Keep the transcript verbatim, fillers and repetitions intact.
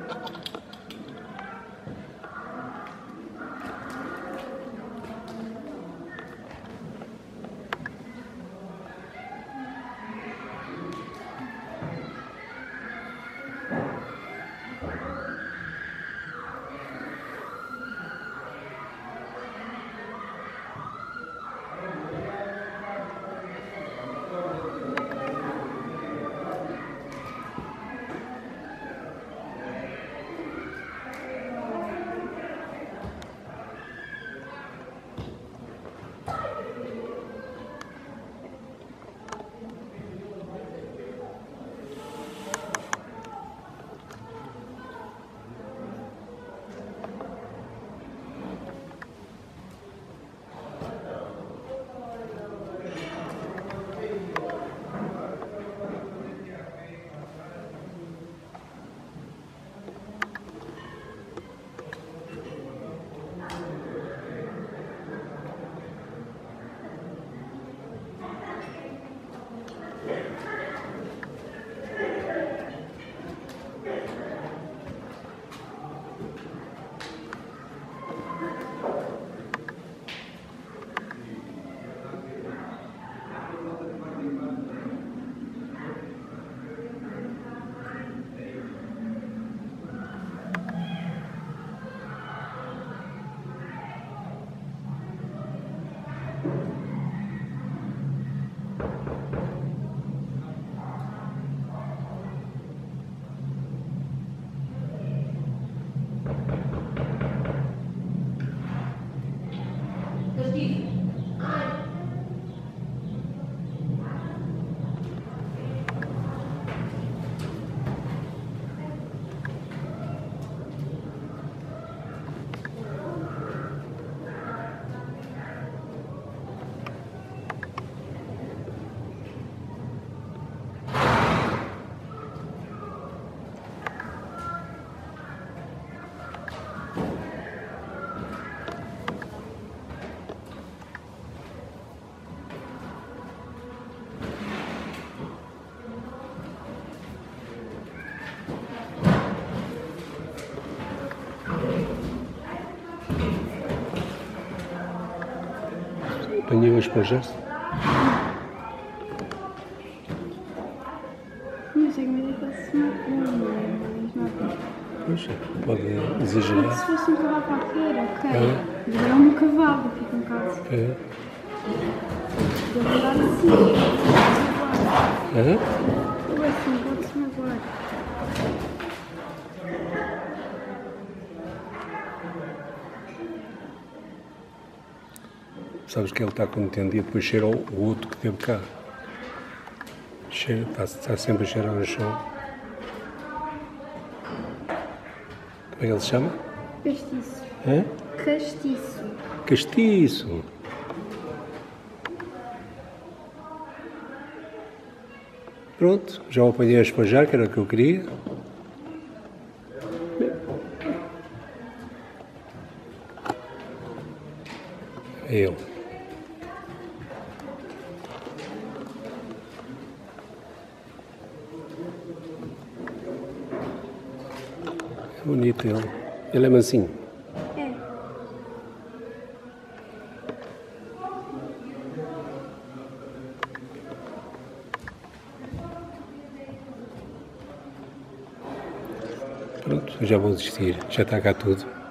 Apanhei hoje para já. Não sei como é que ele se mata. Pois, pode exagerar. Se fosse um cavalo qualquer, ok. É. Mas agora é um cavalo, fica um caso. É. Ele vai dar assim. É? Ele assim, pode-se magoar. Sabes que ele está contente e depois cheira o outro que teve cá. Cheira, está, está sempre a cheirar no chão. Como é que ele se chama? Castiço. Hã? Castiço. Castiço. Pronto, já o apanhei a esfajar, que era o que eu queria. É ele. É bonito ele. Ele é mansinho. É. Pronto, já vou desistir. Já está cá tudo.